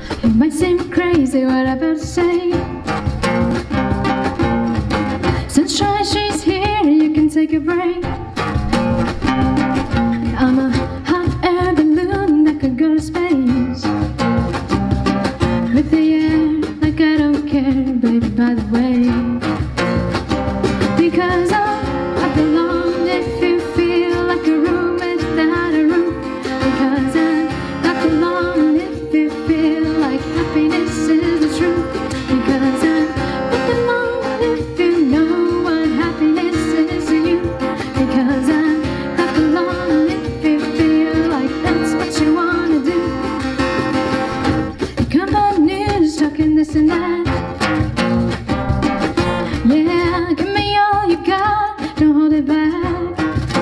It might seem crazy what I'm about to say. Sunshine, she's here, you can take a break. I'm a hot air balloon that could go to space with the air, like I don't care, baby, by the way. Because I belong if you feel like a room without a roof. Because I belong if you feel like happiness is the truth. Because I belong if you know what happiness is to you. Because I belong if you feel like that's what you want to do. Come on, news talking this and that. Yeah, give me all you got, don't hold it back.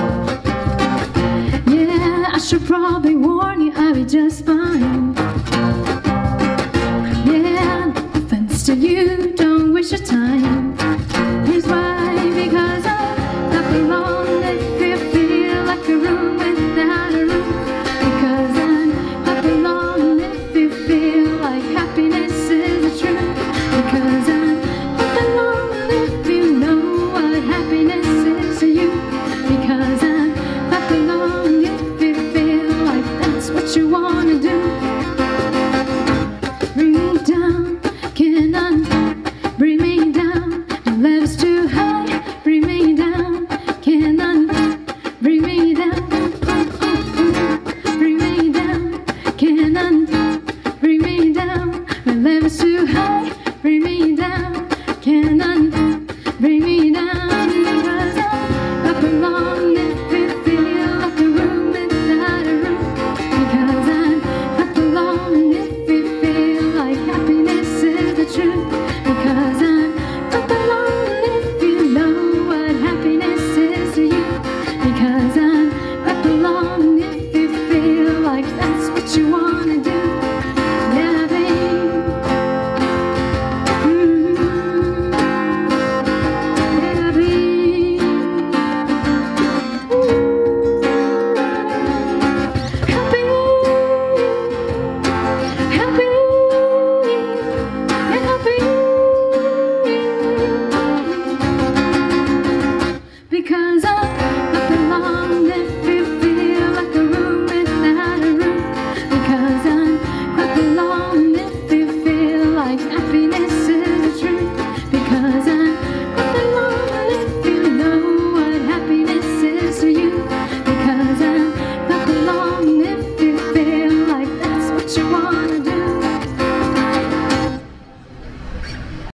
Yeah, I should probably warn you, I'll be just fine. Yeah, no offense to you, don't waste your time. Here's why, because I belong if you feel like a room without a roof. Because I belong if you feel like happiness is the truth. Because I belong if you know what happiness is to you. Because I belong if you feel like that's what you wanna do.